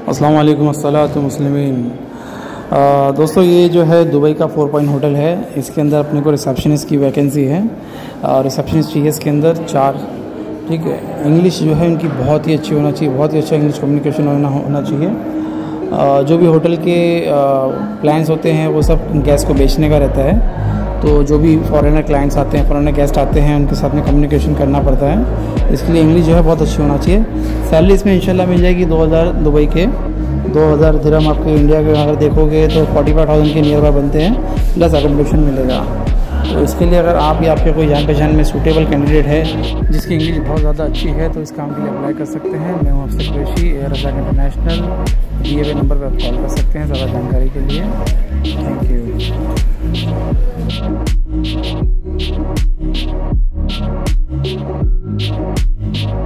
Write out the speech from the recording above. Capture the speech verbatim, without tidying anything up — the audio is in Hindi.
अस्सलाम वालेकुम अस्सलातु मुस्लिमीन। दोस्तों ये जो है दुबई का फोर पॉइंट होटल है। इसके अंदर अपने को रिसेप्शनिस्ट की वैकेंसी है और रिसेप्शनिस्ट चाहिए इसके अंदर चार। ठीक है, इंग्लिश जो है उनकी बहुत ही अच्छी होना चाहिए, बहुत ही अच्छा इंग्लिश कम्युनिकेशन होना होना चाहिए। आ, जो भी होटल के प्लान्स होते हैं वो सब गैस को बेचने का रहता है, तो जो भी फॉरेनर क्लाइंट्स आते हैं, फॉरेनर गेस्ट आते हैं, उनके साथ में कम्युनिकेशन करना पड़ता है। इसके लिए इंग्लिश जो है बहुत अच्छी होना चाहिए। सैलरी इसमें इंशाल्लाह मिल जाएगी दो हज़ार दुबई के दो हज़ार दिरहम। आपके इंडिया के अगर देखोगे तो फोर्टी फाइव थाउजेंड के नियर बाय बनते हैं, प्लस अकोमोडेशन मिलेगा। तो इसके लिए अगर आप या आपके कोई जान पहचान में सूटेबल कैंडिडेट है जिसकी इंग्लिश बहुत ज़्यादा अच्छी है तो इस काम के लिए अप्लाई कर सकते हैं। मैं हूँ अफसर कुरैशी, एयर रज़ाक इंटरनेशनल। दिए हुए नंबर पर आप कॉल कर सकते हैं ज़्यादा जानकारी के लिए। Thank you.